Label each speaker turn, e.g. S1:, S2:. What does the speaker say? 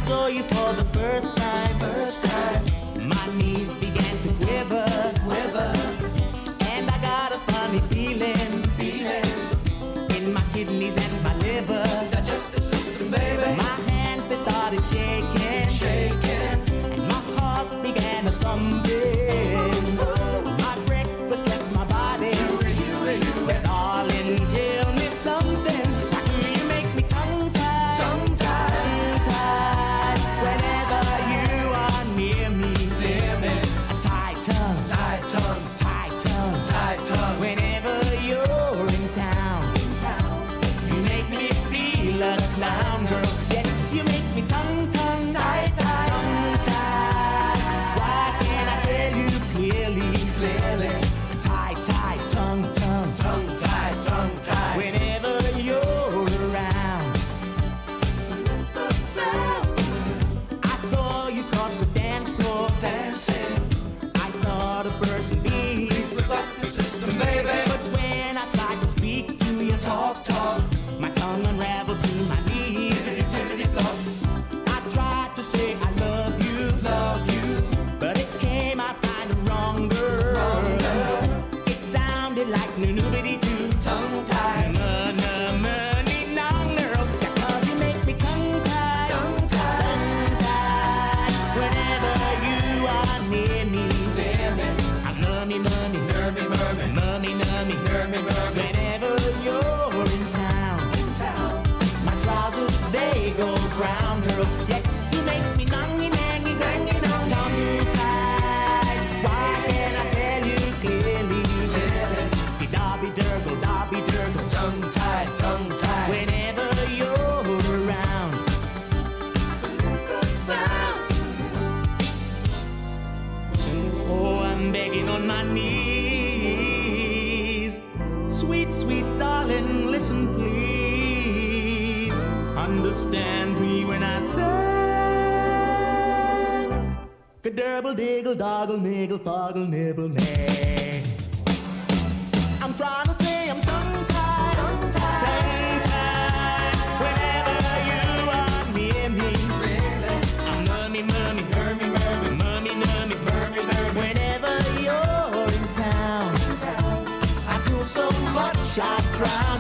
S1: saw you for the first time, my knees began to quiver, and I got a funny feeling in my kidneys and my liver,
S2: digestive system, baby.
S1: my hands, they started shaking, and my heart began to thumping, my breakfast left my body, and darling, tell me something, why do you make me tongue-tied, whenever you are near me, a tight tongue, whenever you're in town, you make me feel like a clown, girl, yes, you make me tongue-tied, why can't I tell you clearly, tight, tongue-tied, whenever you're around. I saw you cross the dance floor,
S2: Dancing,
S1: I thought of birds and bees,
S2: reproductive system, baby.
S1: but when I tried to speak to you,
S2: Talk,
S1: my tongue unraveled to my knees.
S2: infinity thought,
S1: I tried to say I love you, but it came out kind of wrong, girl. It sounded like nobody-doo.
S2: tongue-tied,
S1: Money, long, girl. That's 'cause you make me tongue-tied, whenever you are near me. I'm nummy, whenever you're in town. My trousers, they go brown, girl. Yes, you make me nangy, tongue-tied. Why can't I tell you clearly? Dobby durgle,
S2: tongue-tied,
S1: whenever you're around. Oh, I'm begging on my knees. Sweet, sweet darling, listen please. Understand me when I say Kaderble, diggle, doggle, niggle, foggle, nibble, nay. I'm trying to say I'm tongue-tied, whenever you are near me. I'm nummy, whenever you're in town. I feel so much I drown.